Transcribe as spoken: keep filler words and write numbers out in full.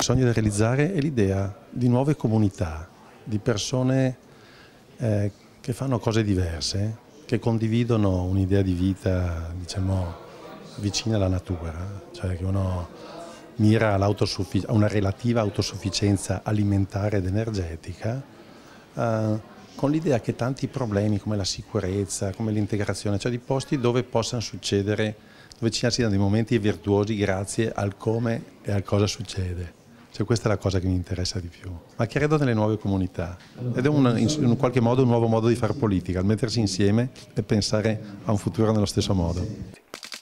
sogno da realizzare è l'idea di nuove comunità, di persone eh, che fanno cose diverse, che condividono un'idea di vita, diciamo, vicina alla natura, cioè che uno mira a una relativa autosufficienza alimentare ed energetica, eh, con l'idea che tanti problemi come la sicurezza, come l'integrazione, cioè di posti dove possano succedere, dove ci siano dei momenti virtuosi grazie al come e al cosa succede. Cioè questa è la cosa che mi interessa di più, ma credo nelle nuove comunità ed è un, in qualche modo un nuovo modo di fare politica, il mettersi insieme e pensare a un futuro nello stesso modo.